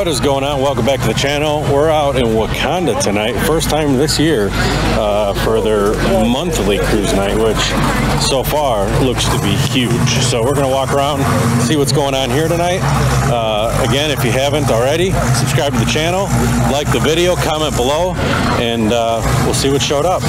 What is going on? Welcome back to the channel. We're out in Wauconda tonight, first time this year for their monthly cruise night, which so far looks to be huge. So we're going to walk around, see what's going on here tonight. Again, if you haven't already, subscribe to the channel, like the video, comment below, and we'll see what showed up.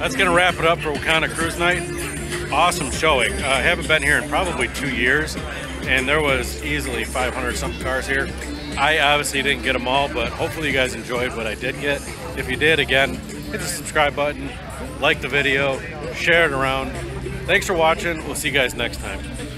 that's gonna wrap it up for Wauconda Cruise Night. Awesome showing. I haven't been here in probably 2 years, and there was easily 500 something cars here. I obviously didn't get them all, but hopefully you guys enjoyed what I did get. If you did, again, hit the subscribe button, like the video, share it around. Thanks for watching. We'll see you guys next time.